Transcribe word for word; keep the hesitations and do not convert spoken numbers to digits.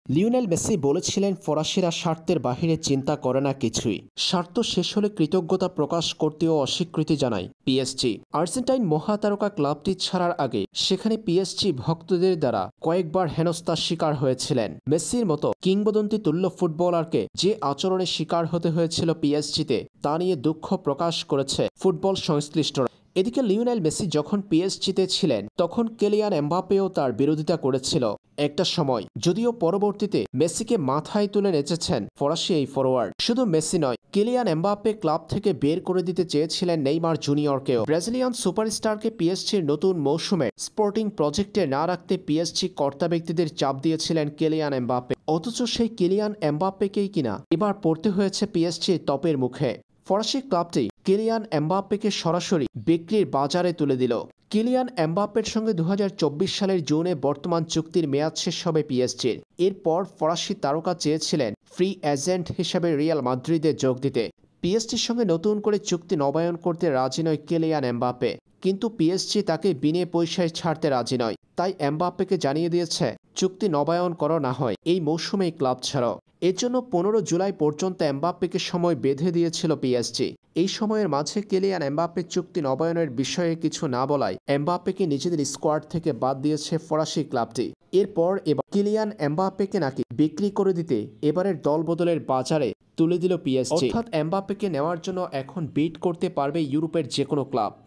Lionel Messi বলেছিলেন, ফরাসিরা স্বার্থের বাহিরে চিন্তা করে না কিছুই। স্বার্থ শেষ হলে কৃতজ্ঞতা প্রকাশ করতেও অস্বীকৃতি জানায় পিএসজি। আর্জেন্টাইন মহাতারকা ক্লাবটি ছাড়ার আগে সেখানে পিএসজি ভক্তদের দ্বারা কয়েকবার হেনস্থার শিকার হয়েছিলেন। মেসির মতো কিংবদন্তি তুল্য ফুটবলারকে যে আচরণের শিকার হতে হয়েছিল পিএসজিতে, তা নিয়ে দুঃখ প্রকাশ করেছে ফুটবল সংশ্লিষ্টরা। এদিকে লিওনেল মেসি যখন পিএসজিতে ছিলেন তখন কিলিয়ান এমবাপ্পেও তার বিরোধিতা করেছিল একটা সময়, যদিও পরবর্তীতে মেসিকে মাথায় তুলে নেচেছেন ফরাসি এই ফরোয়ার্ড। শুধু মেসি নয়, কিলিয়ান এমবাপ্পে ক্লাব থেকে বের করে দিতে চেয়েছিলেন নেইমার জুনিয়রকেও। ব্রাজিলিয়ান সুপারস্টারকে পিএসজির নতুন মৌসুমে স্পোর্টিং প্রজেক্টে না রাখতে পিএসজি কর্তা ব্যক্তিদের চাপ দিয়েছিলেন কিলিয়ান এমবাপ্পে। অথচ সেই কিলিয়ান এমবাপ্পেকেই কিনা এবার পড়তে হয়েছে পিএসজির তোপের মুখে। ফরাসি ক্লাবটি কিলিয়ান এমবাপ্পেকে সরাসরি বিক্রির বাজারে তুলে দিল। কিলিয়ান এমবাপ্পের সঙ্গে দু হাজার চব্বিশ সালের জুনে বর্তমান চুক্তির মেয়াদ শেষ হবে পিএসজির। এরপর ফরাসি তারকা চেয়েছিলেন ফ্রি এজেন্ট হিসেবে রিয়াল মাদ্রিদে যোগ দিতে। পিএসজির সঙ্গে নতুন করে চুক্তি নবায়ন করতে রাজি নয় কিলিয়ান এমবাপ্পে, কিন্তু পিএসজি তাকে বিনে পয়সায় ছাড়তে রাজি নয়। তাই এমবাপ্পেকে জানিয়ে দিয়েছে, চুক্তি নবায়ন করো না হয় এই মৌসুমেই ক্লাব ছাড়ো। এর জন্য পনেরো জুলাই পর্যন্ত এমবাপ্পেকে সময় বেঁধে দিয়েছিল পিএসজি। এই সময়ের মাঝে কিলিয়ান এমবাপ্পে চুক্তি নবায়নের বিষয়ে কিছু না বলায় এমবাপ্পেকে নিজেদের স্কোয়াড থেকে বাদ দিয়েছে ফরাসি ক্লাবটি। এরপর এবার কিলিয়ান এমবাপ্পেকে নাকি বিক্রি করে দিতে এবারের দলবদলের বাজারে তুলে দিল পিএসজি। অর্থাৎ এমবাপ্পেকে নেওয়ার জন্য এখন বিড করতে পারবে ইউরোপের যে কোনো ক্লাব।